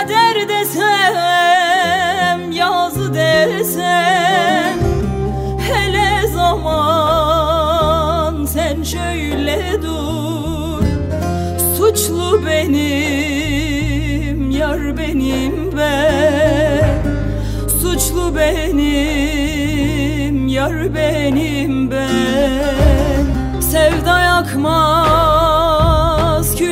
kader desem, yazı desem, hele zaman sen şöyle dur. Suçlu benim, yar benim ben. Suçlu benim, yar benim ben. Sevda yakmaz, kül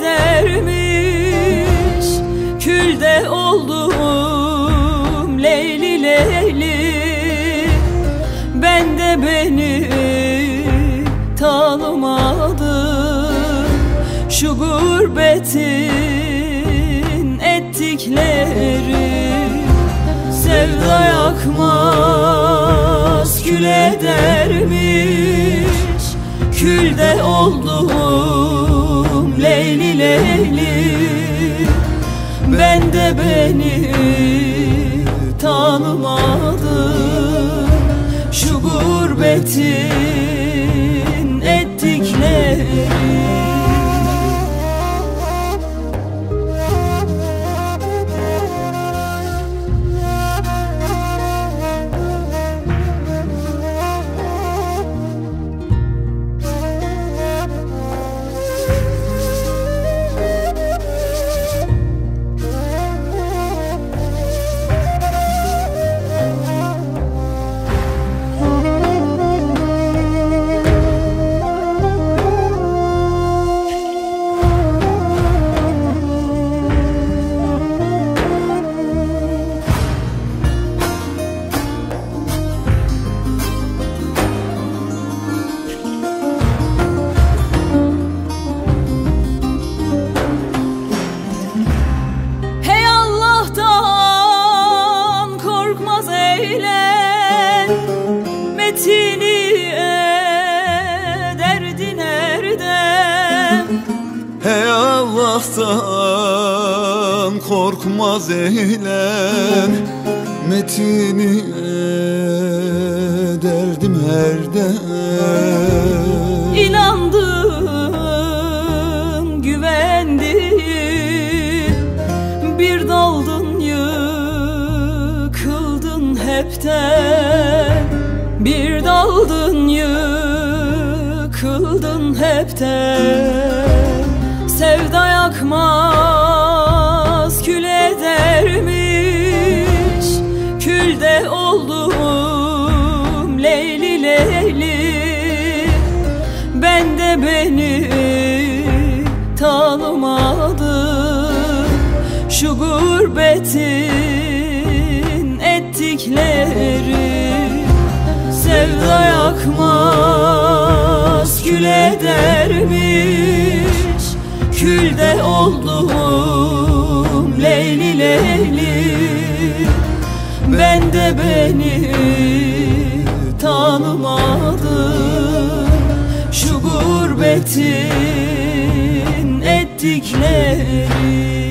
edermiş. Külde oldum Leyli Leyli. Ben de beni tanımadım, şu gurbetin ettikleri. Sevda yakmaz, kül edermiş. Külde oldum Leyli Leyli. Ben de beni tanımadım, şu gurbetin ettikleri. Metini derdi nerede? Hey Allah'tan korkmaz eylem, metini derdim herde. İnandın, güvendin, bir daldın yıkıldın hepten. Bir daldın yıkıldın hepten. Sevda yakmaz, kül edermiş. Külde oldum Leyli Leyli. Ben de beni tanımadım, şu gurbetin ettikleri. Sevda yakmaz, kül edermiş. Külde oldum Leyli Leyli. Ben de beni tanımadım, şu gurbetin ettikleri.